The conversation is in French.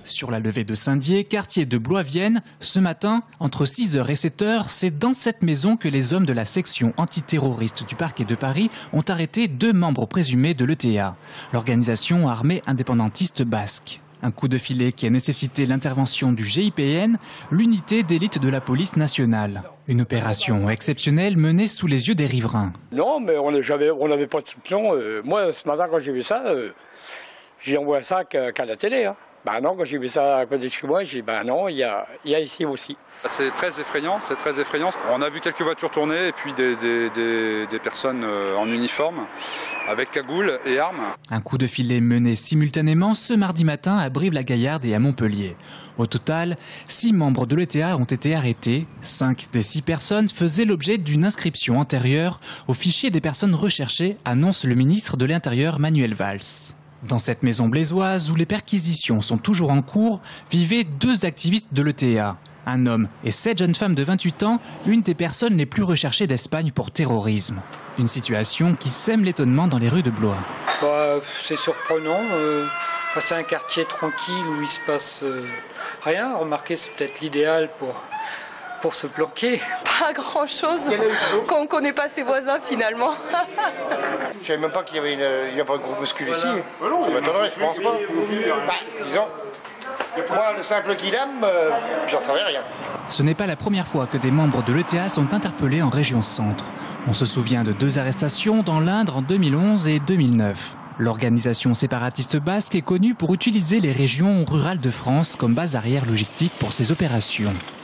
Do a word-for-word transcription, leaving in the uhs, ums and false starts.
Sur la levée de Saint-Dié, quartier de Blois-Vienne, ce matin, entre six heures et sept heures, c'est dans cette maison que les hommes de la section antiterroriste du parquet de Paris ont arrêté deux membres présumés de l'E T A, l'organisation armée indépendantiste basque. Un coup de filet qui a nécessité l'intervention du G I P N, l'unité d'élite de la police nationale. Une opération exceptionnelle menée sous les yeux des riverains. Non, mais on n'avait pas de soupçon. Euh, moi, ce matin, quand j'ai vu ça, euh, j'ai envoyé ça qu'à la télé. Hein. Ben non, quand j'ai vu ça à côté de chez moi, j'ai dit ben non, il y a, il y a ici aussi. C'est très effrayant, c'est très effrayant. On a vu quelques voitures tourner et puis des, des, des, des personnes en uniforme avec cagoule et armes. Un coup de filet mené simultanément ce mardi matin à Brive-la-Gaillarde et à Montpellier. Au total, six membres de l'E T A ont été arrêtés. Cinq des six personnes faisaient l'objet d'une inscription antérieure au fichier des personnes recherchées, annonce le ministre de l'Intérieur Manuel Valls. Dans cette maison blésoise où les perquisitions sont toujours en cours, vivaient deux activistes de l'E T A. Un homme et sept jeunes femmes de vingt-huit ans, une des personnes les plus recherchées d'Espagne pour terrorisme. Une situation qui sème l'étonnement dans les rues de Blois. Bah, c'est surprenant. Euh, enfin, c'est un quartier tranquille où il se passe euh, rien. Remarquez, c'est peut-être l'idéal pour... pour se planquer. Pas grand-chose, quand on ne connaît pas ses voisins finalement. Je savais même pas qu'il y avait une, il y avait un groupuscule ici. Ça m'étonnerait, je pense pas. Bah, disons, moi, le simple qu'il aime, euh, j'en savais rien. Ce n'est pas la première fois que des membres de l'E T A sont interpellés en région centre. On se souvient de deux arrestations dans l'Indre en deux mille onze et deux mille neuf. L'organisation séparatiste basque est connue pour utiliser les régions rurales de France comme base arrière logistique pour ses opérations.